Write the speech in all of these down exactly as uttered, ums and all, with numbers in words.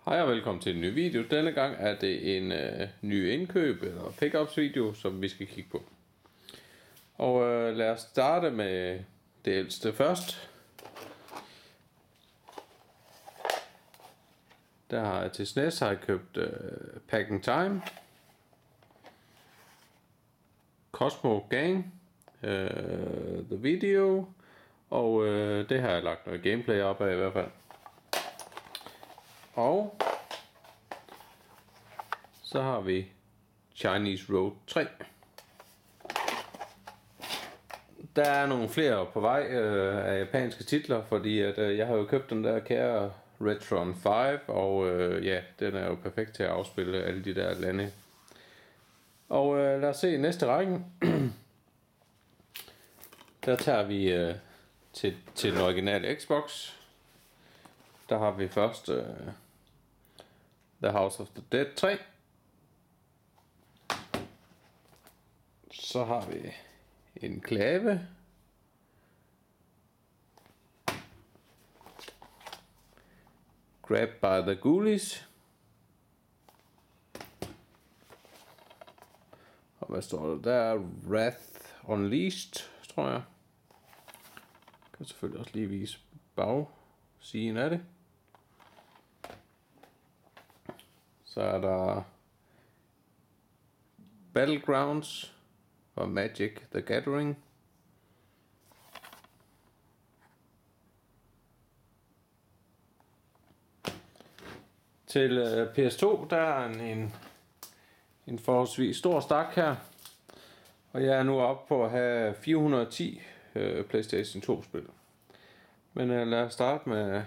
Hej og velkommen til en ny video. Denne gang er det en øh, ny indkøb eller pickups video, som vi skal kigge på. Og øh, lad os starte med det ældste først. Der har jeg til S N E S har jeg købt øh, Packing Time, Cosmo Gang, øh, The Video, og øh, det har jeg lagt noget gameplay op af i hvert fald. Og så har vi Chinese Road tre. Der er nogle flere på vej øh, af japanske titler, fordi at, øh, jeg har jo købt den der kære Retron fem, og øh, ja, den er jo perfekt til at afspille alle de der lande. Og øh, lad os se næste rækken. Der tager vi øh, til, til den originale Xbox. Der har vi først øh, The House of the Dead tre. Så har vi en klave. Grab by the Ghoulies. Og hvad står der der? Wrath Unleashed, tror jeg. Jeg kan selvfølgelig også lige vise bagsiden af det. Så er der Battlegrounds og Magic the Gathering. Til uh, P S to, der er en, en, en forholdsvis stor stak her. Og jeg er nu oppe på at have fire hundrede og ti uh, PlayStation to spil. Men uh, lad os starte med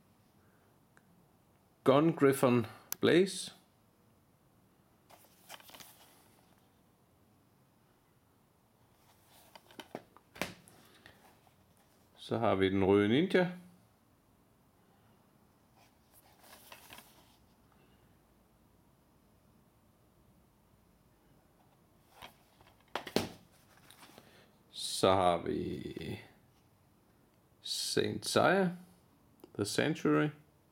Gun Griffon Blaze. Så har vi den røde ninja. Så har vi Saint Seiya, The Sanctuary.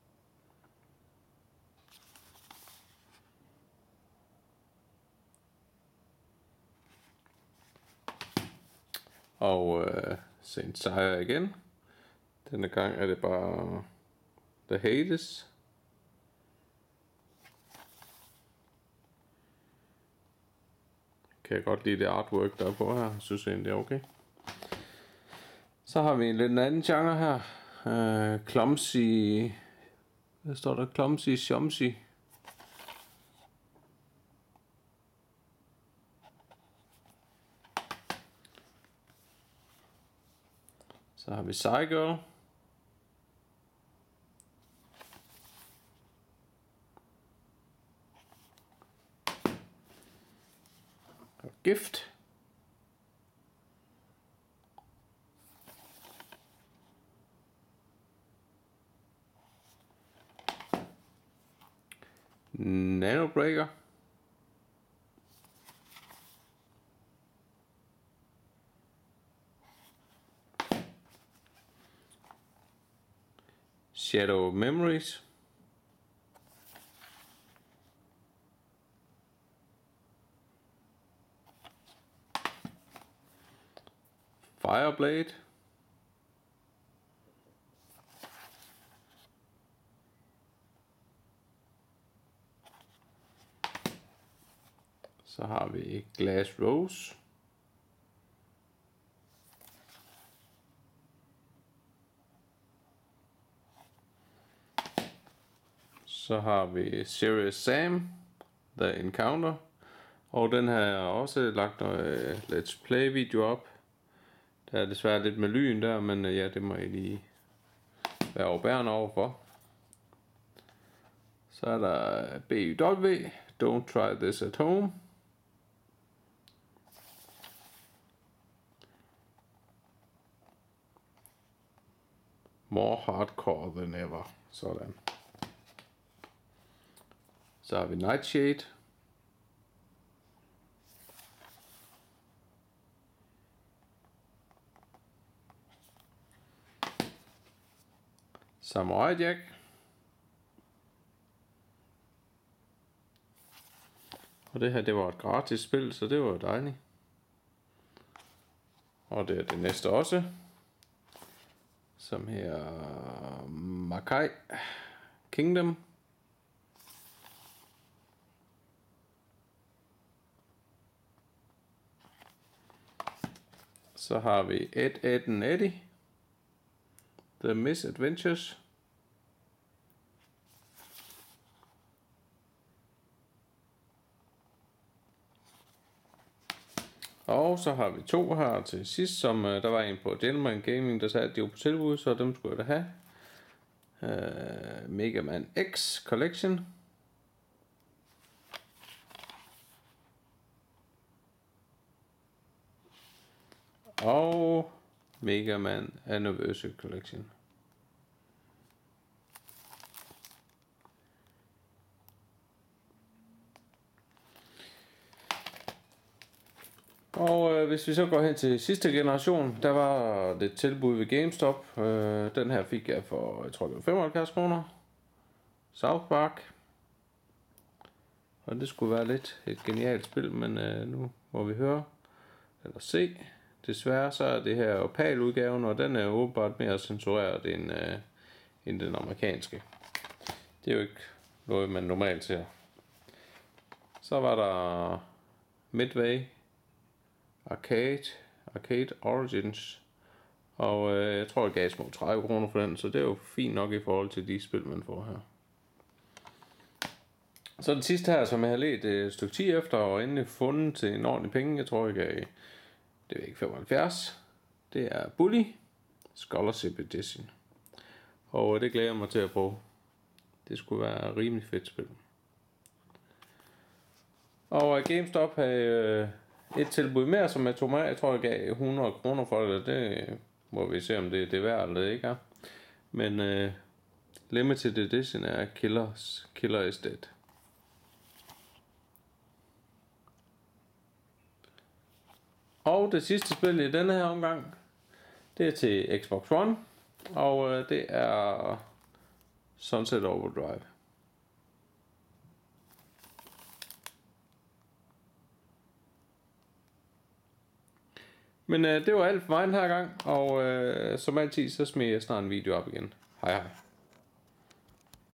Og øh, Saint Seiya igen. Denne gang er det bare The Hades. Kan jeg godt lide det artwork der er på her. Jeg synes egentlig det er okay. Så har vi en lidt anden genre her. Uh, Clumsy. Hvad står der? Clumsy Shumsy. Så har vi Cygirl. Og Gift. Nanobreaker. Shadow Memories. Fireblade. Så har vi Glass Rose. Så har vi Serious Sam, The Encounter. Og den har jeg også lagt noget Let's Play video op. Der er desværre lidt med lyn der, men ja, det må jeg lige være overbærende overfor. Så er der B Y W, Don't Try This at Home. More hardcore than ever. Sådan. Så har vi Nightshade. Samurai Jack. Og det her, det var et gratis spil, så det var dejligt. Og det er det næste også, som her Makai Kingdom. Så har vi Ed, Ed and Eddie, The Misadventures. Og så har vi to her til sidst, som uh, der var en på Gentleman Gaming, der sagde, at de var på tilbud, så dem skulle jeg da have. Uh, Mega Man X Collection. Og Mega Man Anniversary Collection. Og øh, hvis vi så går hen til sidste generation, der var det tilbud ved GameStop. Øh, den her fik jeg for, jeg tror det var femoghalvfjerds kroner. South Park. Og det skulle være lidt et genialt spil, men øh, nu må vi høre eller se. Desværre så er det her opal-udgaven, og den er åbenbart mere censureret end, øh, end den amerikanske. Det er jo ikke noget, man normalt ser. Så var der Midway Arcade, Arcade Origins, og øh, jeg tror jeg gav små tredive kroner for den, så det er jo fint nok i forhold til de spil man får her. Så den sidste her, som jeg har let et stykke tid efter og endelig fundet til en ordentlig penge, jeg tror jeg gav, det er ikke femoghalvfjerds, det er Bully Scholarship Edition, og det glæder jeg mig til at prøve. Det skulle være rimelig fedt spil. Og GameStop havde et tilbud mere, som jeg tog med. Jeg tror, jeg gav hundrede kroner for det. Det må vi se, om det, det er værd eller det ikke er. Men uh, Limited Edition er Killers, Killer is Dead. Og det sidste spil i denne her omgang, det er til Xbox One. Og uh, det er Sunset Overdrive. Men øh, det var alt for mig den her gang, og øh, som altid, så smider jeg snart en video op igen. Hej hej.